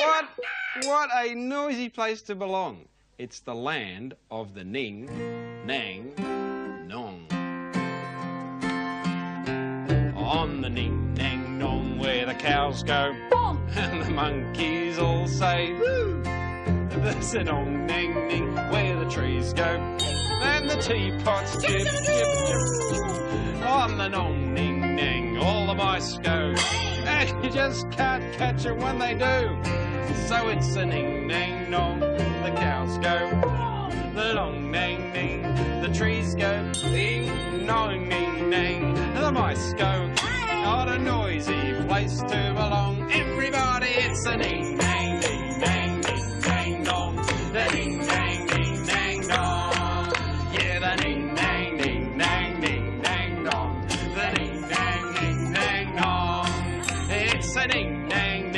What a noisy place to belong. It's the land of the Ning, Nang, Nong. On the Ning, Nang, Nong, where the cows go, and the monkeys all say, woo! There's a Nong, Nang, Ning, where the trees go, and the teapots chip, chip, chip. On the Nong, Ning, Nang, all the mice go, and you just can't catch them when they do. So it's a Ning, Nang, Nong, the cows go, the Nong, Nang, Ning, the trees go, Ning, Nong, Ning, Nang, the mice go. Not a noisy place to belong. Everybody, it's a Ning, Nang, Ning, Nang, Ning, Nang, Nong, the Ning, Nang, Ning, Nang, Nong. Yeah, the Ning, Nang, Ning, Nang, Ning, Nang, Nong, the Ning, Nang, Ning, Nang, Nong. It's a Ning, Nang,